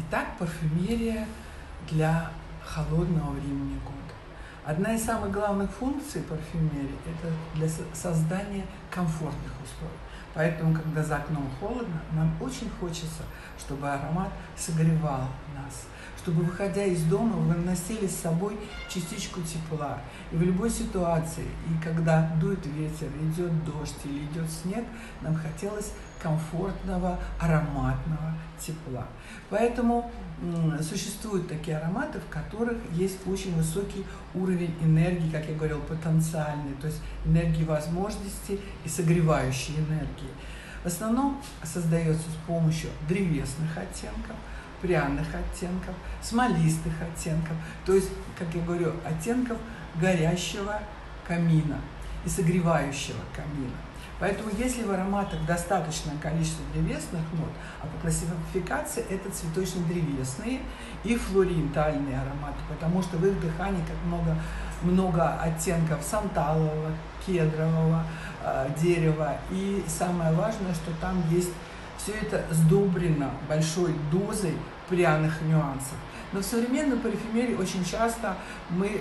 Итак, парфюмерия для холодного времени года. Одна из самых главных функций парфюмерии – это для создания комфортных условий. Поэтому, когда за окном холодно, нам очень хочется, чтобы аромат согревал нас, чтобы, выходя из дома, вы носили с собой частичку тепла. И в любой ситуации, и когда дует ветер, идет дождь или идет снег, нам хотелось комфортного, ароматного тепла. Поэтому существуют такие ароматы, в которых есть очень высокий уровень энергии, как я говорил, потенциальный, то есть энергии возможностей и согревающей энергии. В основном создается с помощью древесных оттенков, пряных оттенков, смолистых оттенков, то есть, как я говорю, оттенков горящего камина и согревающего камина. Поэтому, если в ароматах достаточное количество древесных нот, а по классификации это цветочно-древесные и флориентальные ароматы, потому что в их дыхании как много оттенков санталового, кедрового дерева. И самое важное, что там есть все это сдобрено большой дозой пряных нюансов. Но в современной парфюмерии очень часто мы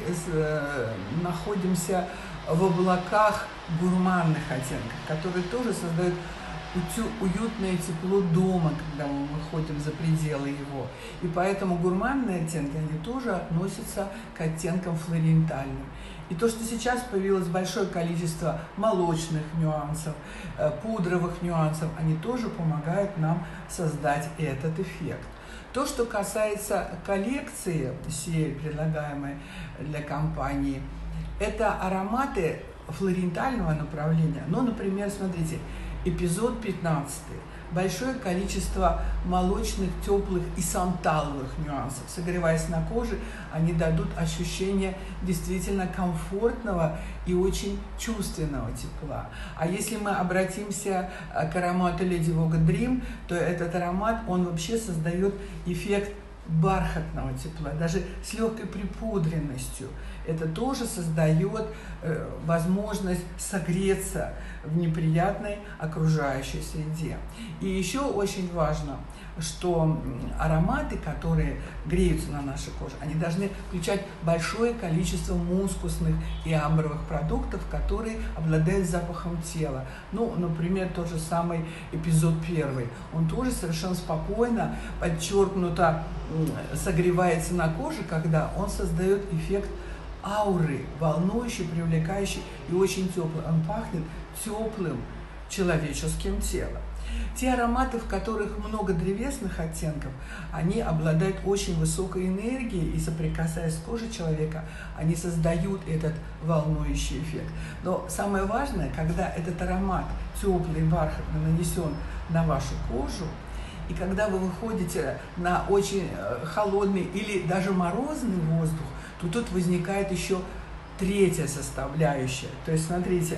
находимся в облаках гурманных оттенков, которые тоже создают уютное тепло дома, когда мы выходим за пределы его. И поэтому гурманные оттенки, они тоже относятся к оттенкам флориентальным. И то, что сейчас появилось большое количество молочных нюансов, пудровых нюансов, они тоже помогают нам создать этот эффект. То, что касается коллекции всей предлагаемой для компании, это ароматы флориентального направления. Ну, например, смотрите, эпизод 15. Большое количество молочных, теплых и санталовых нюансов. Согреваясь на коже, они дадут ощущение действительно комфортного и очень чувственного тепла. А если мы обратимся к аромату Lady Vogue Dream, то этот аромат, он вообще создает эффект бархатного тепла, даже с легкой припудренностью. Это тоже создает возможность согреться в неприятной окружающей среде. И еще очень важно, что ароматы, которые греются на нашей коже, они должны включать большое количество мускусных и амбровых продуктов, которые обладают запахом тела. Ну, например, тот же самый эпизод 1. Он тоже совершенно спокойно, подчеркнуто согревается на коже, когда он создает эффект ауры, волнующий, привлекающий и очень теплый. Он пахнет теплым человеческим телом. Те ароматы, в которых много древесных оттенков, они обладают очень высокой энергией, и соприкасаясь с кожей человека, они создают этот волнующий эффект. Но самое важное, когда этот аромат теплый, бархатный нанесен на вашу кожу, и когда вы выходите на очень холодный или даже морозный воздух, то тут возникает еще третья составляющая. То есть, смотрите,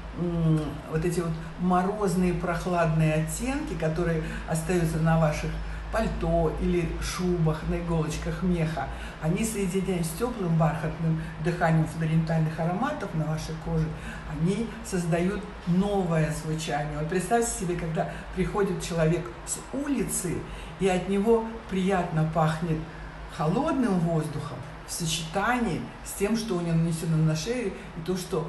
вот эти вот морозные прохладные оттенки, которые остаются на ваших пальто или шубах, на иголочках меха, они, соединяясь с теплым бархатным дыханием флориентальных ароматов на вашей коже, они создают новое звучание. Вот представьте себе, когда приходит человек с улицы, и от него приятно пахнет холодным воздухом в сочетании с тем, что у него нанесено на шею, и то, что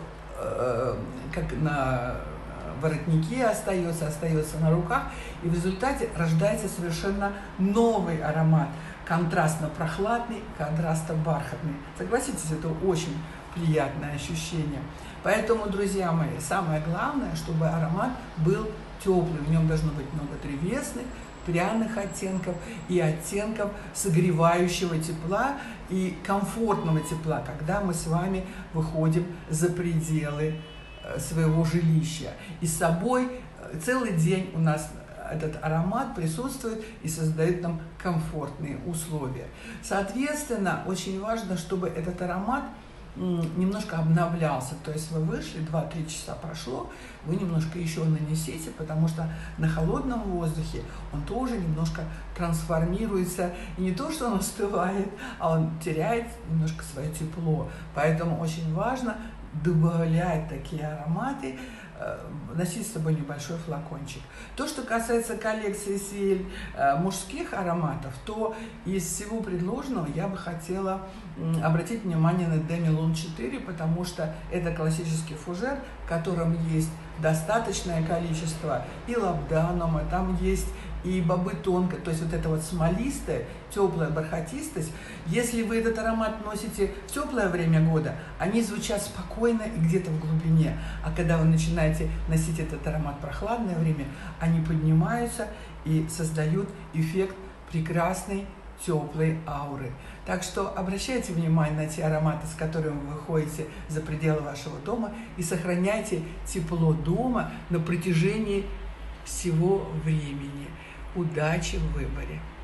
как на воротнике остается на руках, и в результате рождается совершенно новый аромат, контрастно-прохладный, контрастно-бархатный. Согласитесь, это очень приятное ощущение. Поэтому, друзья мои, самое главное, чтобы аромат был теплый, в нем должно быть много древесных, пряных оттенков и оттенков согревающего тепла и комфортного тепла, когда мы с вами выходим за пределы своего жилища. И с собой целый день у нас этот аромат присутствует и создает нам комфортные условия. Соответственно, очень важно, чтобы этот аромат немножко обновлялся, то есть вы вышли, 2-3 часа прошло, вы немножко еще нанесите, потому что на холодном воздухе он тоже немножко трансформируется, и не то, что он остывает, а он теряет немножко свое тепло, поэтому очень важно добавлять такие ароматы носить с собой небольшой флакончик. То, что касается коллекции Ciel мужских ароматов, то из всего предложенного я бы хотела обратить внимание на Demi Lune 4, потому что это классический фужер, в котором есть достаточное количество и лабданума, там есть и бобы тонко, то есть вот эта вот смолистая, теплая бархатистость. Если вы этот аромат носите в теплое время года, они звучат спокойно и где-то в глубине. А когда вы начинаете носить этот аромат в прохладное время, они поднимаются и создают эффект прекрасной теплой ауры. Так что обращайте внимание на те ароматы, с которыми вы выходите за пределы вашего дома, и сохраняйте тепло дома на протяжении всего времени. Удачи в выборе!